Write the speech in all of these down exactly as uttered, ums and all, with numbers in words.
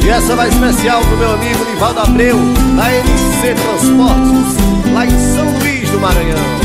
E essa vai especial pro meu amigo Nivaldo Abreu, da N C Transportes, lá em São Luís do Maranhão.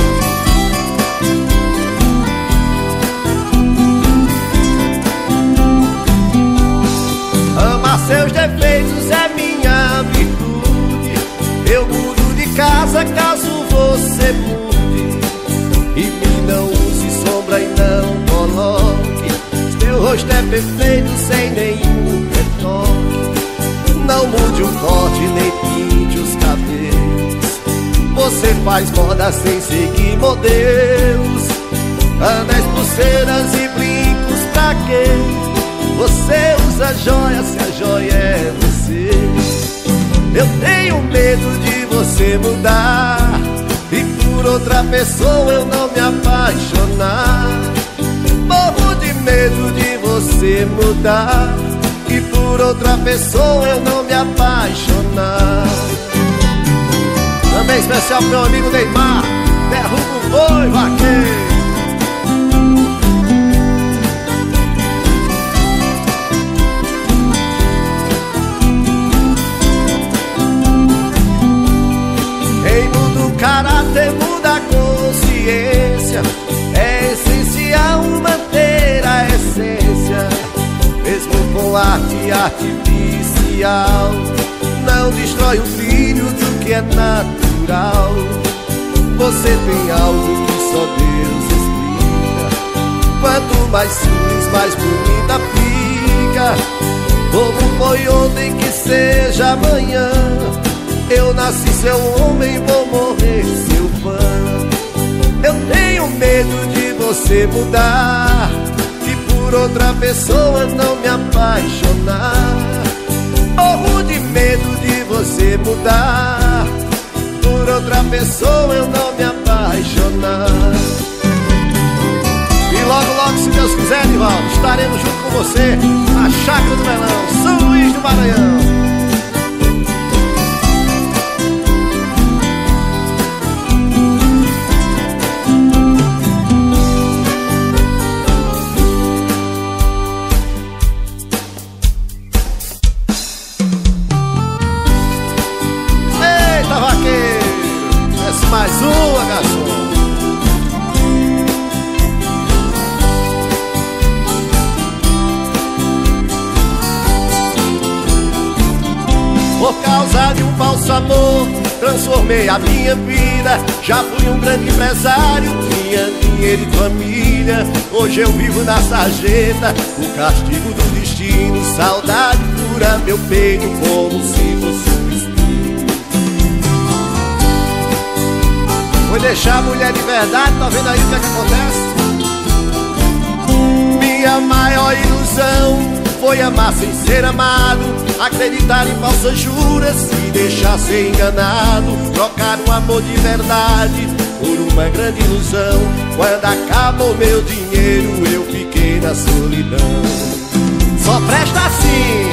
Amar seus defeitos é minha virtude. Eu mudo de casa caso você mude. E me não use sombra e não coloque. Teu rosto é perfeito sem nenhum retoque. Não mude o corte nem pinte os cabelos. Você faz moda sem seguir modelos. Anéis, pulseiras e brincos pra quê? Você usa joia se a joia é você. Eu tenho medo de você mudar e por outra pessoa eu não me apaixonar. Morro de medo de você mudar e por outra pessoa eu não me apaixonar. Também especial pro meu amigo Neymar, derruba o boi, vaqueiro. Quem muda o caráter muda a consciência. É essencial manter a essência, mesmo com arte artificial. Não destrói o brilho do que é natural. Você tem algo que só Deus explica. Quanto mais simples, mais bonita fica. Como foi ontem que seja amanhã. Eu nasci seu homem, vou morrer seu fã. Eu tenho medo de você mudar e por outra pessoa não me apaixonar. Morro de medo de você mudar, por outra pessoa eu não me apaixonar. E logo, logo, se Deus quiser, Nivaldo, estaremos junto com você na Chácara do Melão, São Luís do Maranhão. Mais uma, garçom. Por causa de um falso amor, transformei a minha vida. Já fui um grande empresário, tinha dinheiro e família. Hoje eu vivo na sarjeta, o castigo do destino. Saudade fura meu peito como se fosse um espinho. Foi deixar a mulher de verdade, tá vendo aí o que é que acontece? Minha maior ilusão foi amar sem ser amado, acreditar em falsas juras, se deixar ser enganado, trocar um amor de verdade por uma grande ilusão. Quando acabou meu dinheiro eu fiquei na solidão. Só presta assim.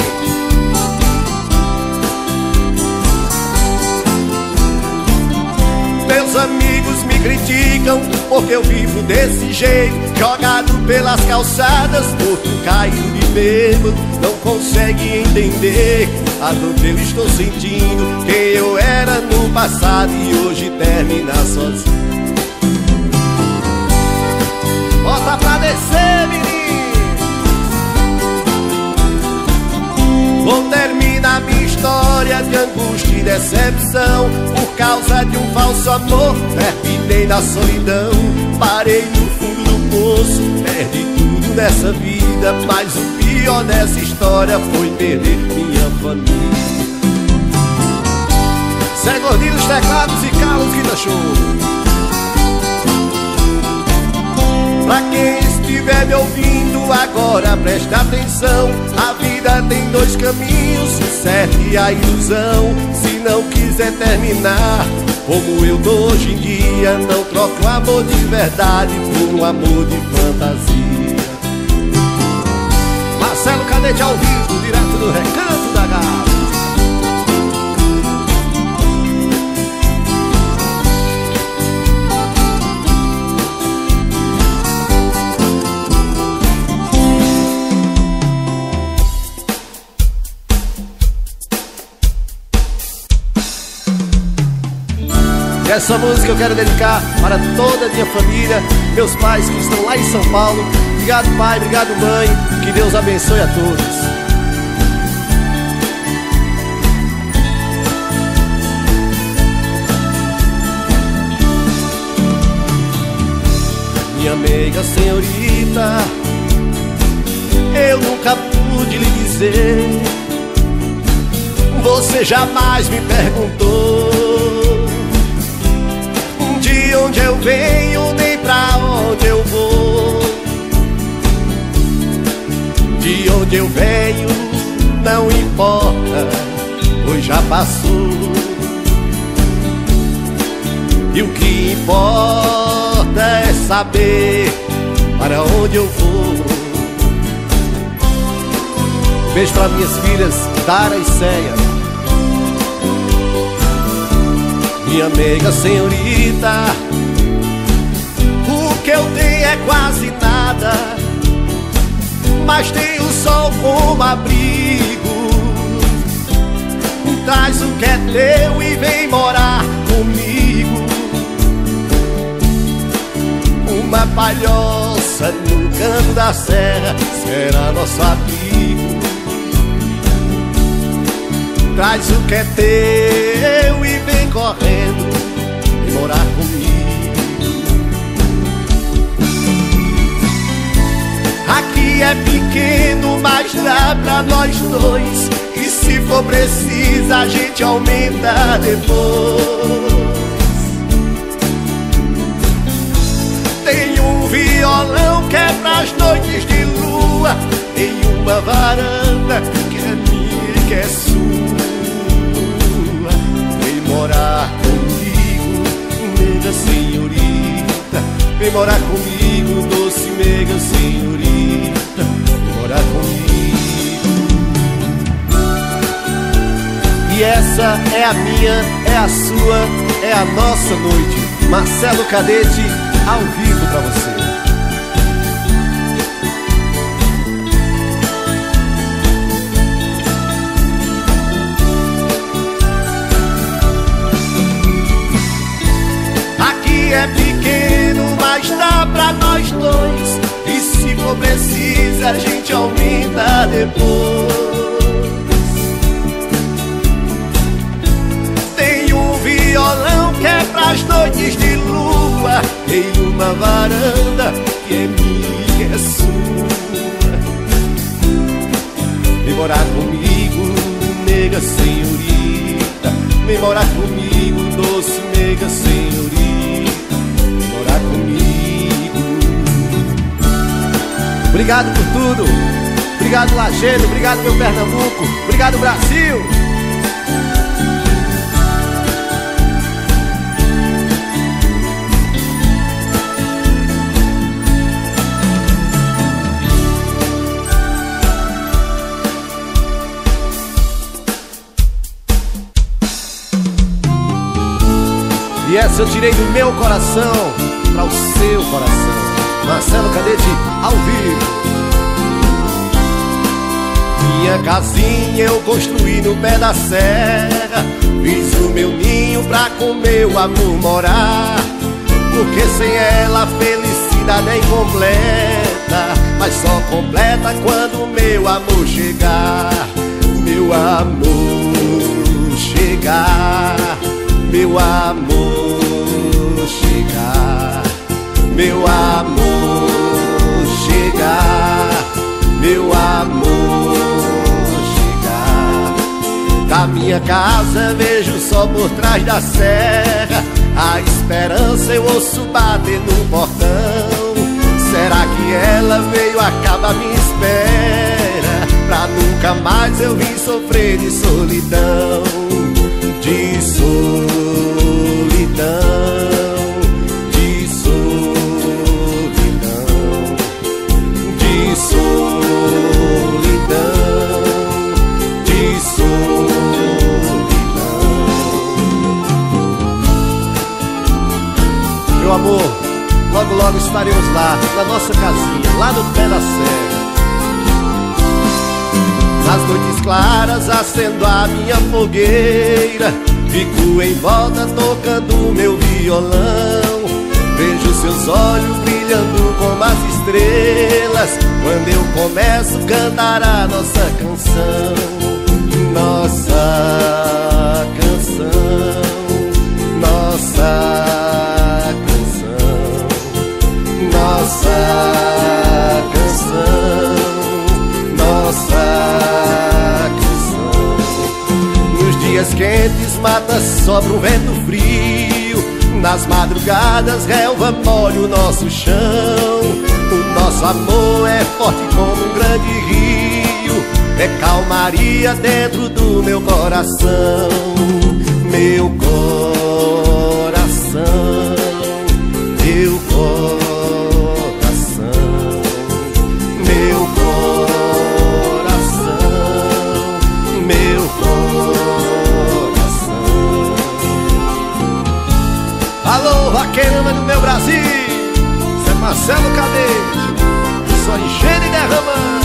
Meus amigos me criticam porque eu vivo desse jeito, jogado pelas calçadas, morto, caído de bêbado. Não consegue entender a dor que eu estou sentindo, quem eu era no passado e hoje termina sozinho. Bota pra descer, menino. Vou terminar minha história de angústia e decepção. Por causa de um falso amor, terminei na solidão. Parei no fundo do poço, perdi tudo nessa vida. Mas o pior dessa história foi perder minha família. Zé Gordinho dos teclados e Carlos Guita Show. Pra quem estiver me ouvindo agora, presta atenção. A vida tem dois caminhos, o certo e a ilusão. Se não quiser terminar como eu tô hoje em dia, não troque o amor de verdade por um amor de fantasia. Marcelo Cadete ao vivo, direto do Recanto da Gávea. E essa música eu quero dedicar para toda a minha família, meus pais que estão lá em São Paulo. Obrigado, pai, obrigado, mãe. Que Deus abençoe a todos. Minha meiga senhorita, eu nunca pude lhe dizer. Você jamais me perguntou de onde eu venho, nem pra onde eu vou. De onde eu venho não importa, pois já passou. E o que importa é saber para onde eu vou. Beijo para minhas filhas Tara e Ceia. Minha meiga senhorita, o que eu tenho é quase nada, mas tenho o sol como abrigo. Traz o que é teu e vem morar comigo. Uma palhoça no canto da serra será nosso abrigo. Traz o que é teu e vem correndo e morar comigo. Aqui é pequeno, mas dá pra nós dois. E se for preciso a gente aumenta depois. Tem um violão que é pras noites de lua. Tem uma varanda que é minha e que é sua. Vem morar comigo, meiga senhorita. Vem morar comigo, doce meiga senhorita. Vem morar comigo. E essa é a minha, é a sua, é a nossa noite. Marcelo Cadete ao vivo pra você. Aqui é pequeno, mas dá pra nós dois. E se for preciso a gente aumenta depois. Tem um violão que é pras noites de lua. Tem uma varanda que é minha e que é sua. Vem morar comigo, nega senhorita. Vem morar comigo, doce nega senhorita. Vem morar comigo. Obrigado por tudo. Obrigado, Lajeado. Obrigado, meu Pernambuco. Obrigado, Brasil. E essa eu tirei do meu coração para o seu coração. Marcelo Cadete ao vivo. Minha casinha eu construí no pé da serra. Fiz o meu ninho pra com meu amor morar. Porque sem ela a felicidade é incompleta, mas só completa quando meu amor chegar. Meu amor chegar. Meu amor chegar, meu amor chegar, meu amor chegar. Da minha casa vejo o sol por trás da serra. A esperança eu ouço bater no portão. Será que ela veio, acaba a minha espera, pra nunca mais eu vir sofrer de solidão. De solidão, de solidão, de solidão, de solidão. Meu amor, logo logo estaremos lá, na nossa casinha, lá no pé da serra. Nas noites claras acendo a minha fogueira, fico em volta tocando meu violão. Vejo seus olhos brilhando como as estrelas quando eu começo a cantar a nossa canção. Nossa canção, nossa canção, nossa canção, nossa canção. Nos dias quentes mata sobra um vento frio, nas madrugadas relva molha o nosso chão. O nosso amor é forte como um grande rio, é calmaria dentro do meu coração. Meu coração, meu coração, meu coração, meu coração. Alô, vaqueirama do meu Brasil, Zé Marcelo Cadete, só enchendo e derramando.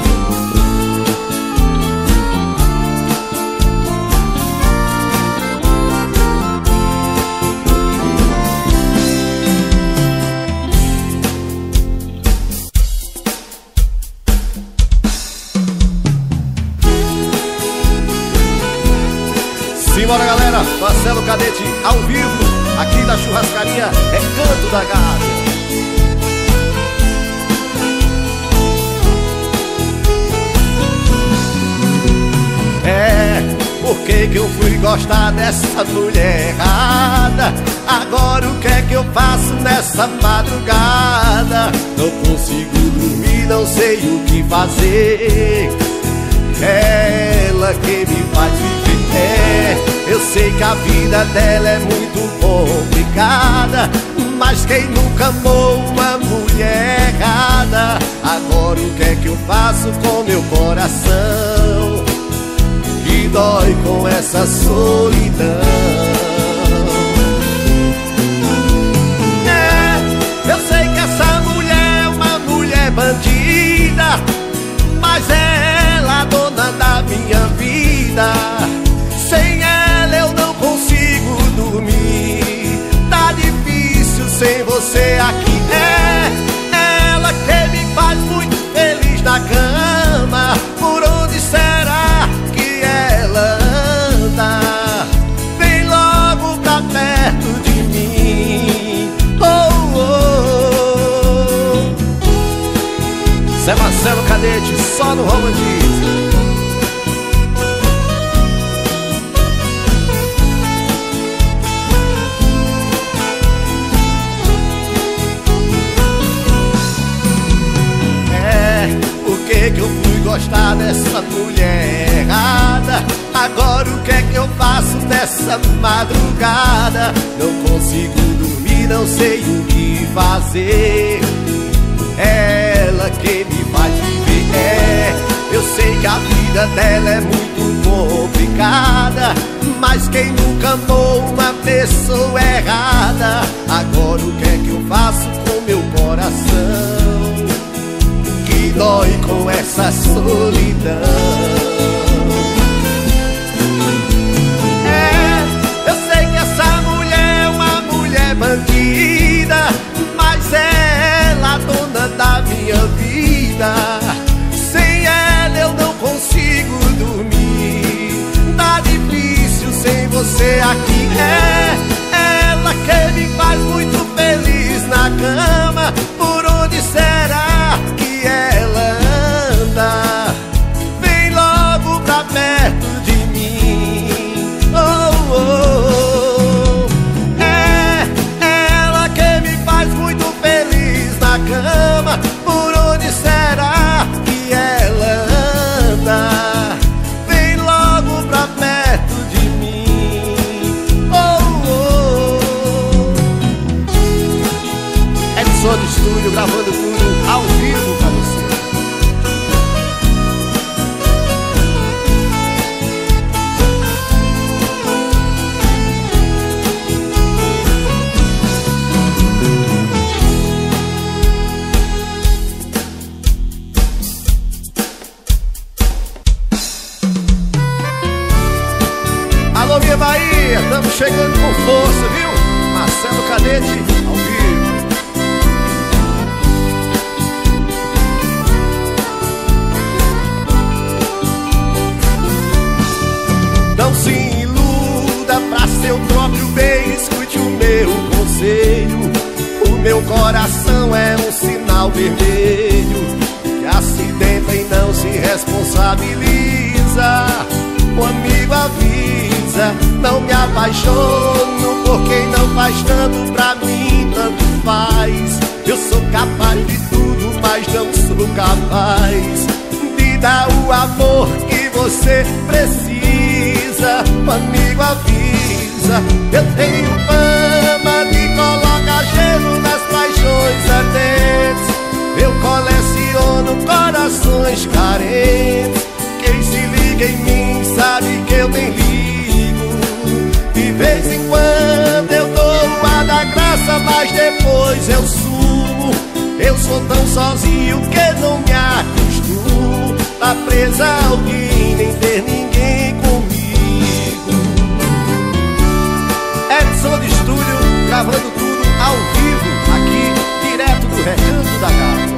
Simbora, galera, Marcelo Cadete ao vivo, aqui da churrascaria é Canto da Gávea. É, por que que eu fui gostar dessa mulher errada? Agora o que é que eu faço nessa madrugada? Não consigo dormir, não sei o que fazer. É ela que me faz viver. É, eu sei que a vida dela é muito complicada, mas quem nunca amou uma mulher errada? Agora o que é que eu faço com meu coração, que dói com essa solidão? É, eu sei que essa mulher é uma mulher bandida, mas é ela a dona da minha vida. Sem ela eu não consigo dormir, tá difícil sem você aqui. É ela que me faz muito feliz na cama. Por onde será que ela anda? Vem logo pra perto de mim. Oh, oh, oh. Zé Marcelo Cadete, só no romantismo. Por que que eu fui gostar dessa mulher errada? Agora o que é que eu faço nessa madrugada? Não consigo dormir, não sei o que fazer. É ela que me faz viver. É, eu sei que a vida dela é muito complicada, mas quem nunca amou uma pessoa errada? Agora o que é que eu faço com meu coração, que dói com essa solidão? É, eu sei que essa mulher é uma mulher bandida, mas é ela a dona da minha vida. Sem ela eu não consigo dormir, tá difícil sem você aqui. É ela que me faz muito feliz na cama. Por onde será que ela anda? Vem logo pra perto de mim. Oh, oh, oh. É ela que me faz muito feliz na cama. Por onde será que ela anda? Vem logo pra perto de mim. Oh, oh. Edson estamos chegando com força, viu? Marcelo Cadete, ao vivo. Não se iluda pra seu próprio bem, escute o meu conselho. O meu coração é um sinal vermelho que acidenta e não se responsabiliza. O amigo avisa, não me apaixono por quem não faz tanto pra mim, tanto faz. Eu sou capaz de tudo, mas não sou capaz de dar o amor que você precisa. O amigo avisa, eu tenho fama de colocar gelo nas paixões ardentes. Eu coleciono corações carentes. Quem se liga em mim sabe que eu nem ligo. De vez em quando eu dou a da graça, mas depois eu sumo. Eu sou tão sozinho que não me acostumo a presa a alguém, nem ter ninguém comigo. Edson de Estúdio, gravando tudo ao vivo, aqui, direto do Recanto da Gata.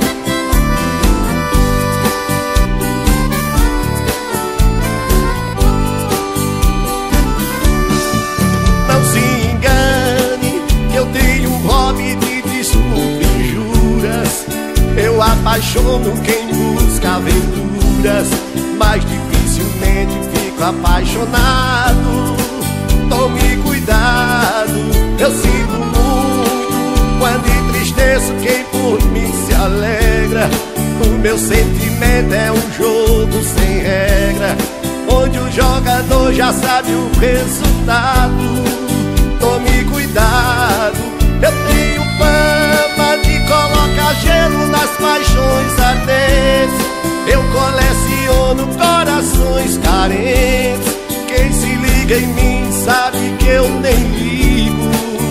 Não se engane, que eu tenho um hobby de desculpa e juras. Eu apaixono quem busca aventuras, mas dificilmente fico apaixonado. Tome cuidado, eu sinto muito quando entristeço quem por mim se alegra. O meu sentimento é um jogo sem regra, onde o jogador já sabe o resultado. Tome cuidado, eu tenho fama de colocar gelo nas paixões ardentes. Eu coleciono corações carentes. Quem se liga em mim sabe que eu nem ligo.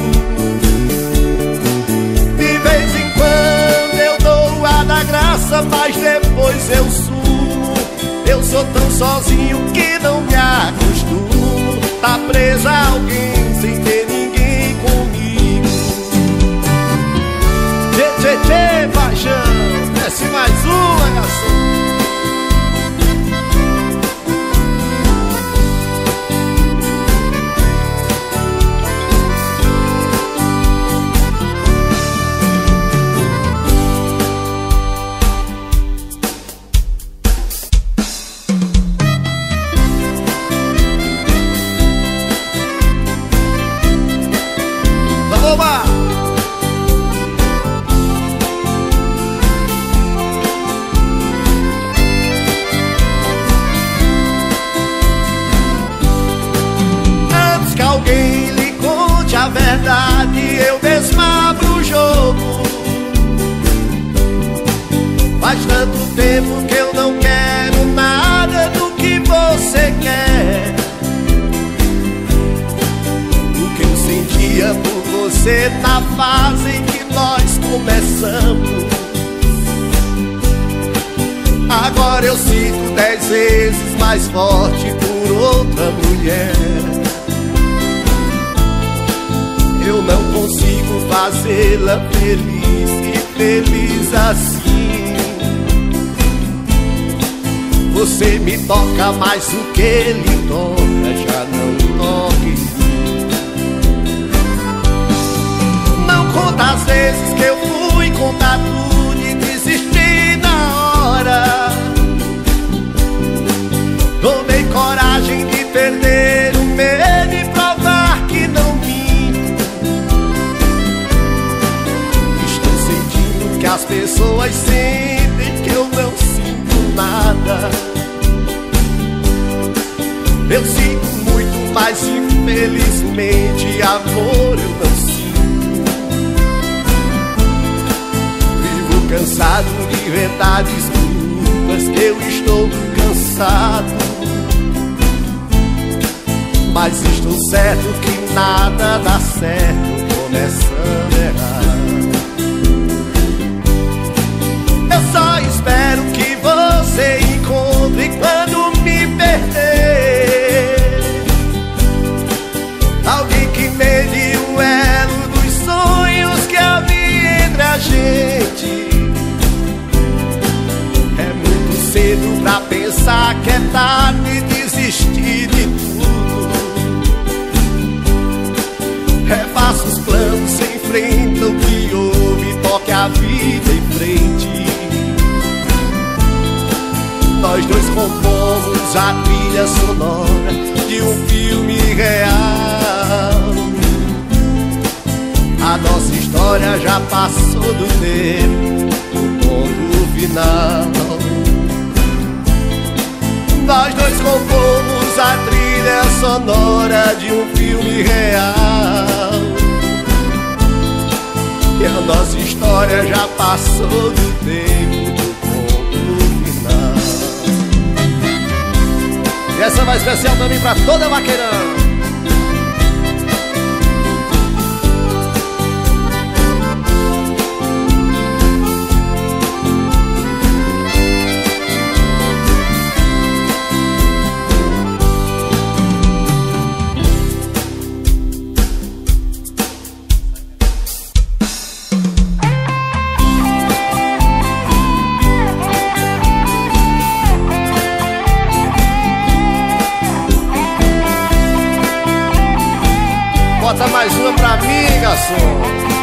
De vez em quando eu dou a da graça, mas depois eu sumo. Eu sou tão sozinho que não me acostumo. Tá presa a alguém sem ter ninguém comigo. Tchê, tchê, tchê, paixão, desce mais uma, garçom. Antes que alguém lhe conte a verdade, eu desmabro o jogo. Faz tanto tempo que eu não quero nada do que você quer. O que eu sentia por você na fase em que nós começamos, agora eu sinto dez vezes mais forte por outra mulher. Eu não consigo fazê-la feliz e feliz assim. Você me toca mais do que ele toca, já não toque. Não conta as vezes que eu fui contar tudo e desisti na hora. Tomei coragem de perder o medo e provar que não minto. Estou sentindo que as pessoas sentem que eu não sinto nada. Eu sinto muito, mas infelizmente amor eu não sinto. Vivo cansado de inventar desculpas, que eu estou cansado. Mas estou certo que nada dá certo começando errado. Eu só espero que você encontre quando me perder já que é tarde desistir de tudo. Refaça os planos, se enfrenta o que houve, toque a vida em frente. Nós dois compomos a trilha sonora de um filme real. A nossa história já passou do tempo, o ponto final. Nós dois compomos a trilha sonora de um filme real. E a nossa história já passou do tempo, do ponto final. E essa vai especial também pra toda Vaqueirão. Bota mais uma pra mim, garçom.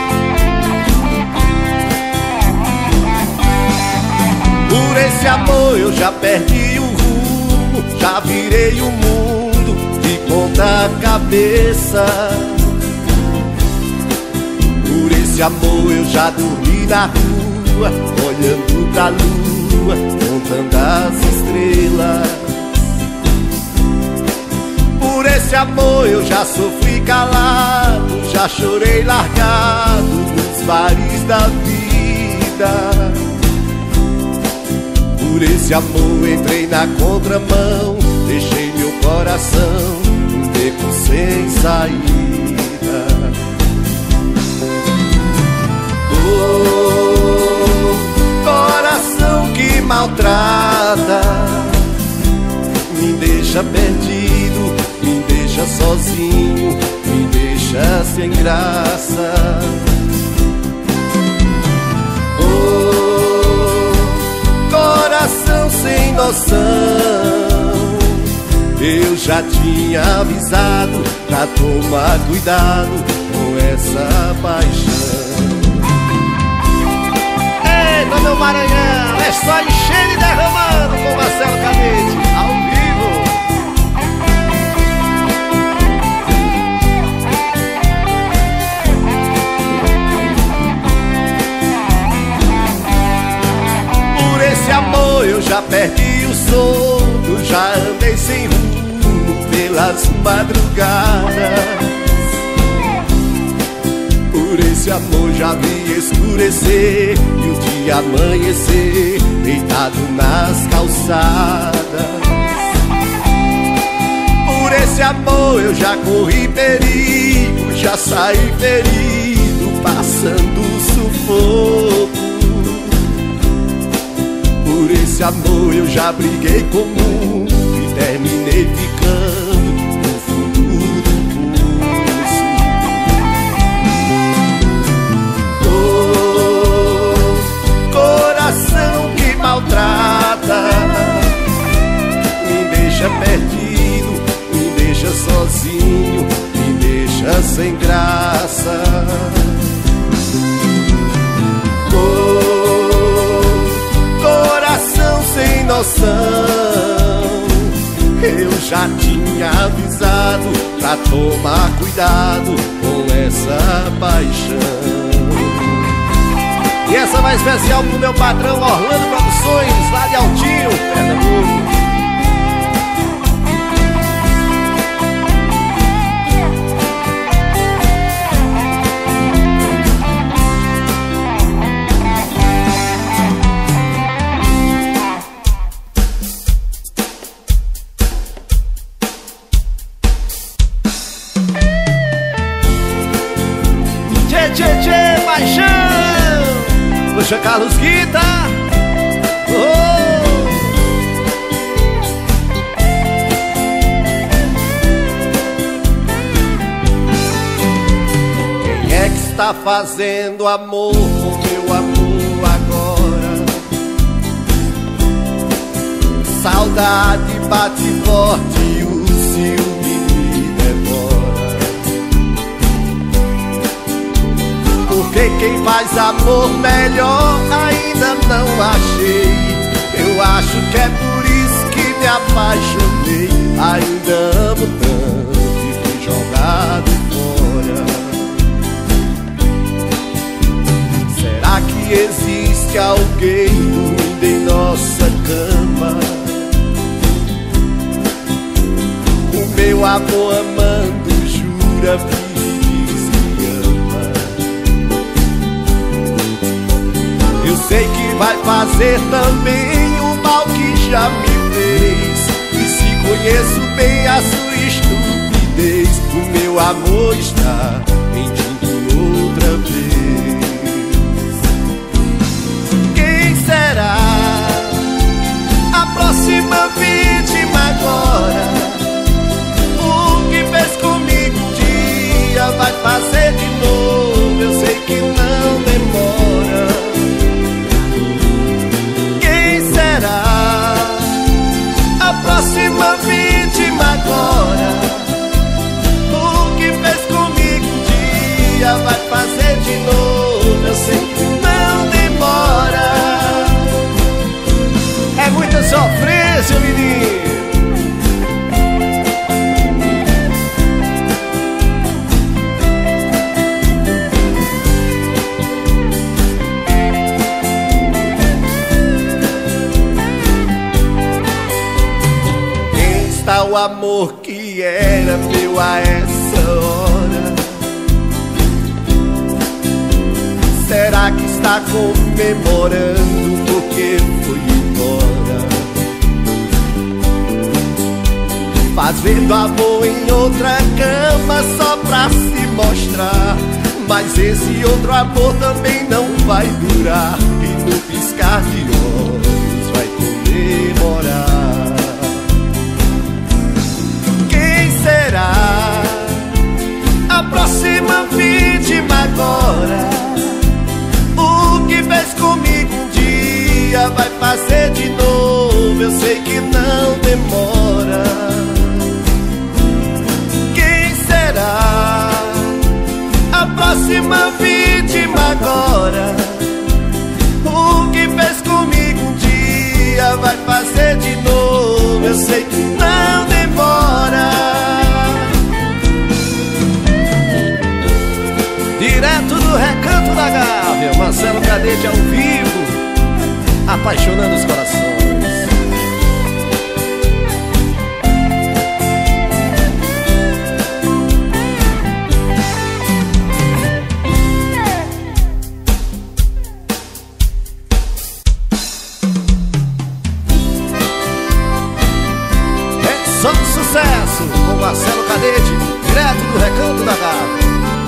Por esse amor eu já perdi o rumo, já virei o mundo de ponta cabeça. Por esse amor eu já dormi na rua, olhando pra lua, contando as estrelas. Por esse amor eu já sofri calado, já chorei largado nos bares da vida. Por esse amor entrei na contramão, deixei meu coração um beco sem saída. Oh, coração que maltrata, me deixa perdido, me deixa sozinho, me deixa sem graça. Oh, coração sem noção, eu já tinha avisado pra tomar cuidado com essa paixão. Eita, meu Maranhão, é só enchendo e derramando com Marcelo Canete, ao vivo. Por esse amor eu já perdi o sono, já andei sem rumo pelas madrugadas. Por esse amor já vi escurecer e o dia amanhecer deitado nas calçadas. Por esse amor eu já corri perigo, já saí ferido, passando sufoco. Por esse amor eu já briguei com o mundo e terminei ficando no fundo do poço. Oh, coração que maltrata, me deixa perdido, me deixa sozinho, me deixa sem graça. Sem noção, eu já tinha avisado pra tomar cuidado com essa paixão. E essa vai especial pro meu patrão Orlando Produções, lá de Altinho, Pernambuco. Puxa Carlos Guita. Oh. Quem é que está fazendo amor com meu amor agora? saudade bate forte e o ciúme me devora. Porque quem faz amor melhor ainda não achei. Eu acho que é por isso que me apaixonei. Ainda amo tanto e fui jogado fora. Será que existe alguém dormindo em nossa cama? O meu amor amando jura, finge, diz que ama. Eu sei que vai fazer também o mal que já me fez. E se conheço bem a sua estupidez, o meu amor está mentindo outra vez. Quem será a próxima vítima agora? O que fez comigo um dia vai fazer de novo, eu sei que não demora. Quem será a próxima vítima agora? O que fez comigo um dia vai fazer de novo, eu sei que não demora. É muita sofrência, menino. O amor que era meu a essa hora, será que está comemorando porque foi embora? Fazendo amor em outra cama só pra se mostrar. Mas esse outro amor também não vai durar, e no piscar de olhos vai comemorar. Será a próxima vítima agora? O que fez comigo um dia vai fazer de novo, eu sei que não demora. Quem será a próxima vítima agora? O que fez comigo um dia vai fazer de novo, eu sei que não demora. Direto do Recanto da Gávea, Marcelo Cadete ao vivo, apaixonando os corações. É só sucesso com Marcelo Cadete, direto do Recanto da Gávea.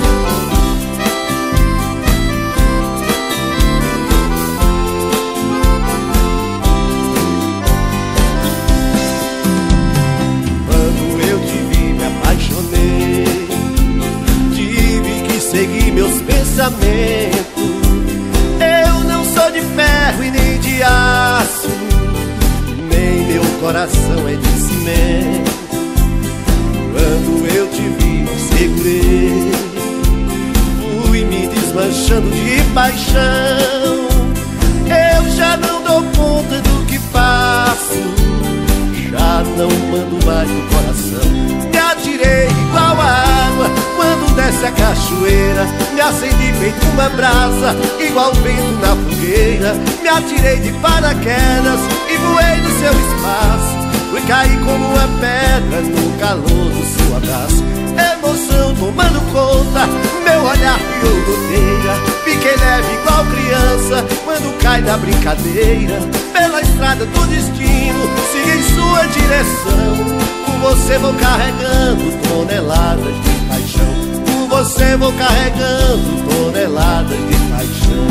Segui meus pensamentos. Eu não sou de ferro e nem de aço, nem meu coração é de cimento. Quando eu te vi, me segurei, fui me desmanchando de paixão. Eu já não dou conta do que faço, já não mando mais no coração. Me atirei igual a água quando desce a cachoeira, me acendi feito uma brasa, igual vento na fogueira. Me atirei de paraquedas e voei no seu espaço. Fui cair como uma pedra no calor do seu abraço. Emoção tomando conta, meu olhar criou goteira. Fiquei leve igual criança quando cai na brincadeira. Pela estrada do destino, siga em sua direção. Com você vou carregando toneladas de paixão. Com você vou carregando toneladas de paixão.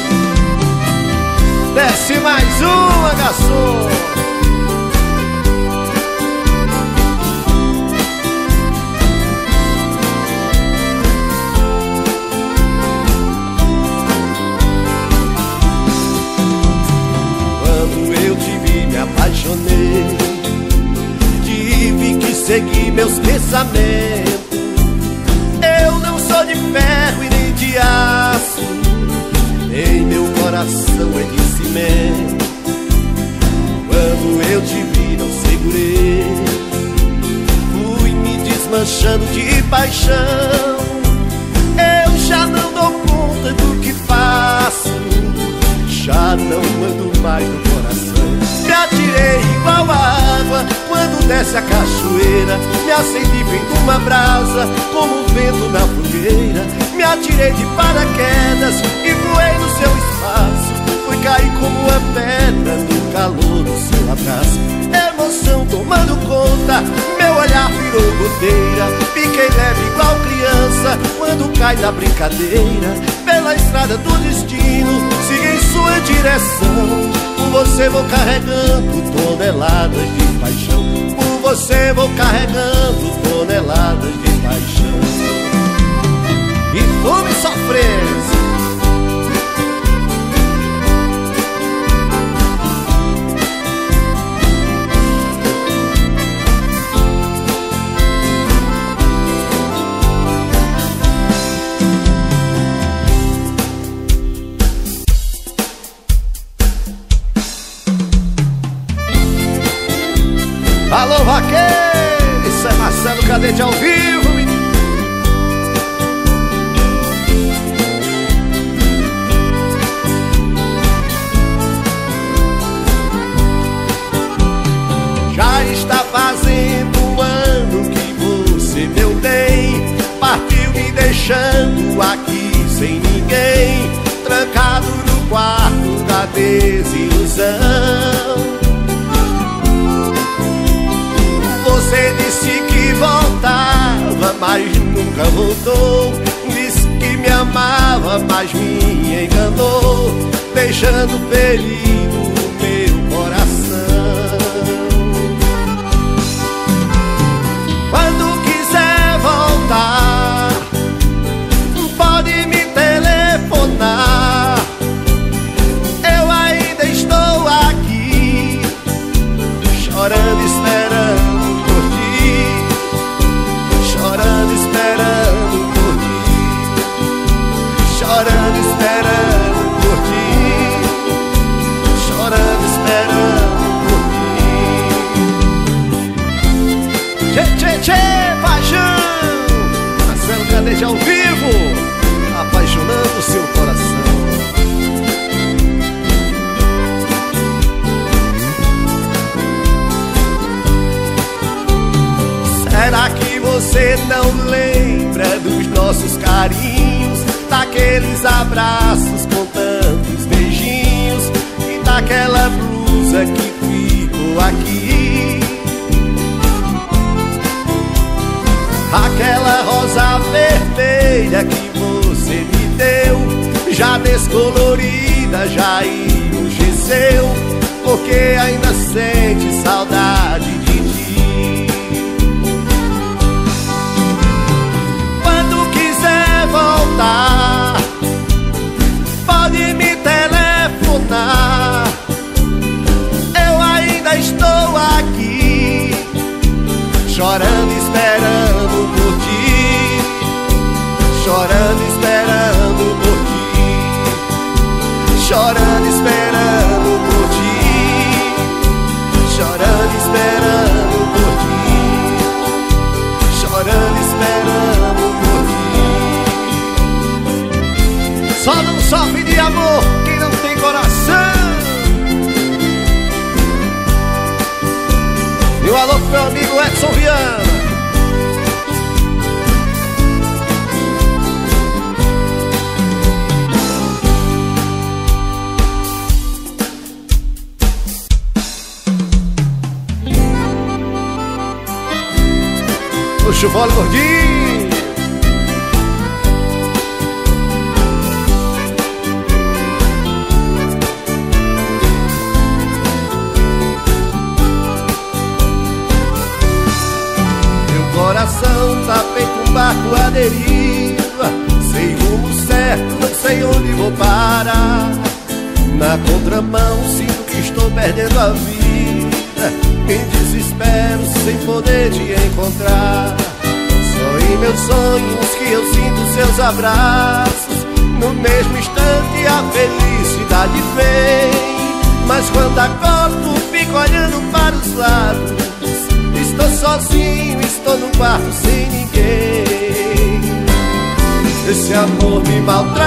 Desce mais uma, garçom. Quando eu te vi me apaixonei, seguir meus pensamentos. Eu não sou de ferro e nem de aço, em meu coração é de cimento. Quando eu te vi não segurei, fui me desmanchando de paixão. Eu já não dou conta do que faço, já não ando mais no coração. Me atirei igual a água quando desce a cachoeira, me acendi feito uma brasa, como o vento na fogueira. Me atirei de paraquedas e voei no seu espaço, fui cair como uma pedra no calor do seu abraço. Emoção tomando conta, meu olhar virou goteira. Fiquei leve igual criança quando cai na brincadeira. Pela estrada do destino, siga em sua direção. Por você vou carregando toneladas de paixão. Por você vou carregando toneladas de paixão. E tu me sofres. Alô, vaqueiro, isso é Marcelo Cadete ao vivo, menino. Já está fazendo um ano que você, meu bem, partiu me deixando aqui sem ninguém, trancado no quarto da desilusão. Você disse que voltava, mas nunca voltou. Disse que me amava, mas me enganou, deixando ferido o meu coração. Quando quiser voltar, pode me telefonar. Eu ainda estou aqui, chorando, esperando. Chorando, esperando por ti. Chorando, esperando por ti. Chorando, esperando por ti. Tchê, tchê, tchê, paixão. Marcelo Cadete ao vivo, apaixonando seu coração. Será que você não lembra dos nossos carinhos, daqueles abraços com tantos beijinhos e daquela blusa que ficou aqui? Aquela rosa vermelha que você me deu, já descolorida, já enrugeceu, porque ainda sente saudade de ti. Voltar, pode me telefonar. Eu ainda estou aqui, chorando, esperando por ti. Chorando, esperando por ti. Chorando, esperando por ti. Chorando, esperando por ti. Chorando, esperando por ti. Só não sofre de amor quem não tem coração. E o alô pro meu amigo Edson Viana. Puxa o bolo, gordinho. Coração tá feito um barco à deriva, sem rumo certo, não sei onde vou parar. Na contramão sinto que estou perdendo a vida, Me desespero sem poder te encontrar. Só em meus sonhos que eu sinto seus abraços. No mesmo instante a felicidade vem, mas quando acordo fico olhando para os lados. Estou sozinho, estou no quarto sem ninguém. Esse amor me maltrata,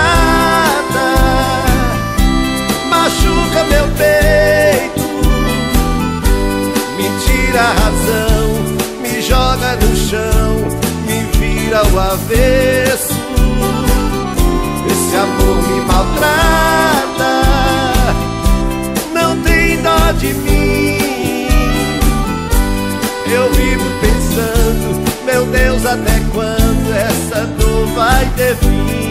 machuca meu peito, me tira a razão, me joga no chão, me vira ao avesso. Esse amor me maltrata, não tem dó de mim. Eu vivo pensando, meu Deus, até quando essa dor vai ter fim?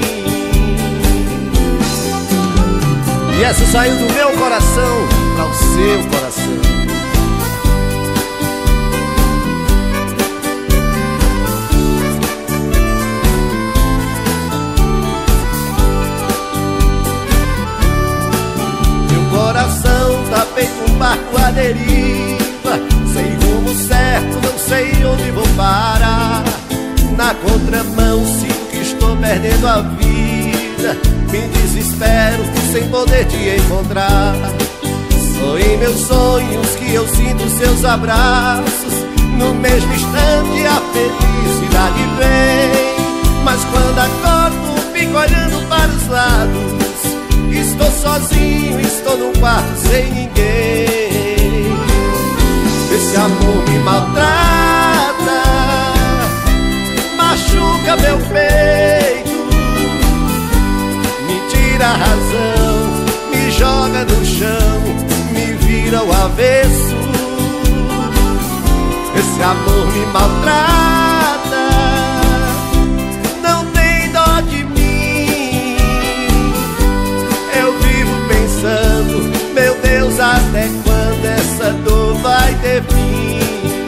E essa saiu do meu coração para o seu coração. Meu coração tá feito um barco à deriva, sem rumo certo, não sei onde vou parar. Na contramão sinto que estou perdendo a vida. Me desespero sem poder te encontrar. Só em meus sonhos que eu sinto seus abraços. No mesmo instante a felicidade vem, mas quando acordo fico olhando para os lados. Estou sozinho, estou num quarto sem ninguém. Esse amor me maltrata, machuca meu peito, me tira a razão, me joga no chão, me vira ao avesso. Esse amor me maltrata, não tem dó de mim. Eu vivo pensando, meu Deus, até quando essa dor vai ter fim?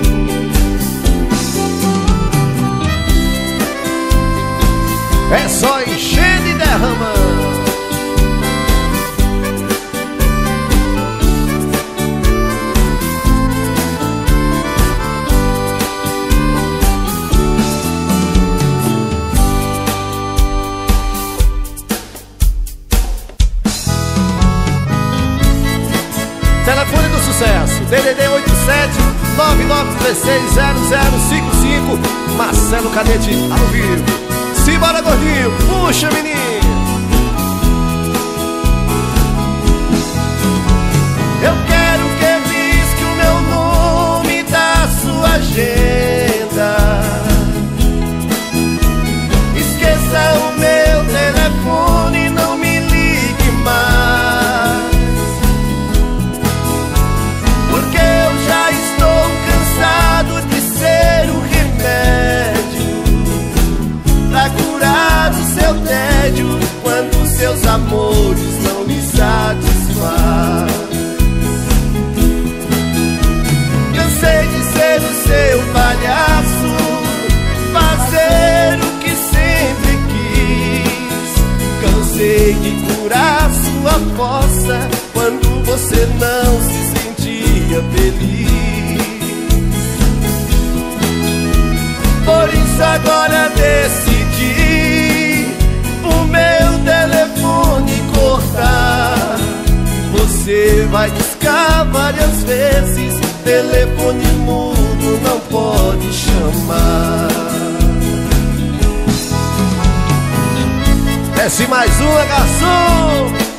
É só enchendo e derramando. Telefone do sucesso, D D D oito sete nove nove um seis zero zero cinco cinco. Marcelo Canete ao vivo. Simbora, gordinho, puxa, menino. Eu quero que risque o meu nome da sua agenda. Esqueça o meu telefone, não me ligue mais, porque eu já estou cansado de ser o remédio pra curar o seu tédio quando seus amores não lhe satisfazem. Cansei de ser o seu palhaço, fazer o que sempre quis. Cansei de curar sua fossa quando você não se sentia feliz. Por isso agora decidi o meu telefone cortar. Você vai discar várias vezes, telefone mudo não pode chamar. Desce mais uma, garçom.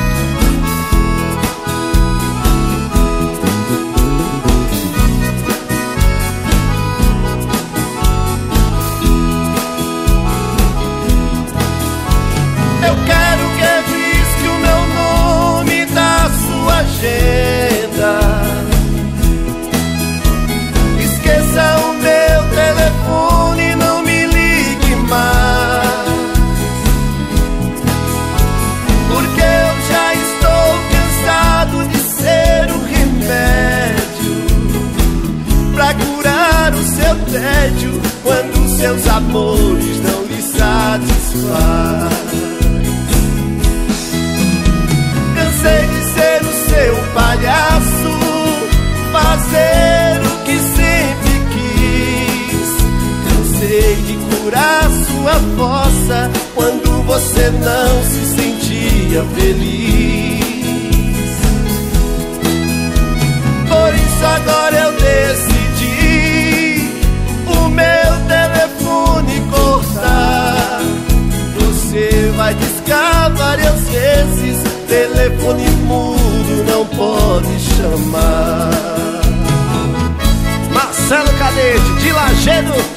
Eu quero que risque o meu nome da sua agenda. Esqueça o meu telefone, não me ligue mais, porque eu já estou cansado de ser o remédio pra curar o seu tédio quando seus amores não lhe satisfazem. Cansei de ser o seu palhaço, fazer sua fossa quando você não se sentia feliz. Por isso agora eu decidi o meu telefone cortar. Você vai discar várias vezes, telefone mudo não pode chamar. Marcelo Cadete, de Lajeado,